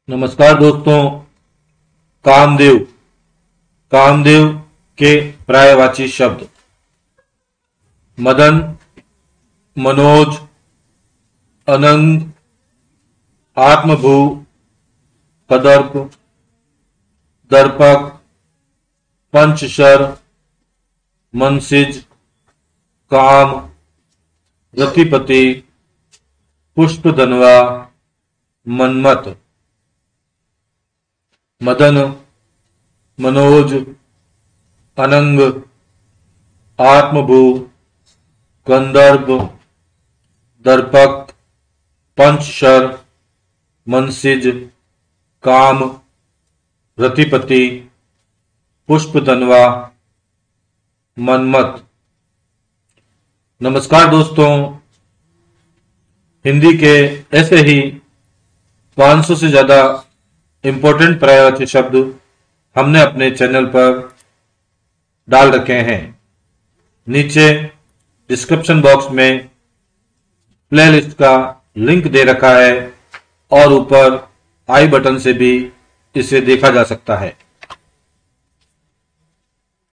नमस्कार दोस्तों। कामदेव कामदेव के पर्यायवाची शब्द मदन, मनोज, अनंग, आत्मभू, कदर्प, दर्पक, पंचशर, मनसिज, काम, रतिपति, पुष्पधनवा, मनमत। मदन, मनोज, अनंग, आत्मभू, गंधर्व, दर्पक, पंचशर, मनसिज, काम, रतिपति, पुष्पधनवा, मनमत। नमस्कार दोस्तों, हिंदी के ऐसे ही 500 से ज्यादा इंपॉर्टेंट पर्यायवाची शब्द हमने अपने चैनल पर डाल रखे हैं। नीचे डिस्क्रिप्शन बॉक्स में प्लेलिस्ट का लिंक दे रखा है और ऊपर आई बटन से भी इसे देखा जा सकता है।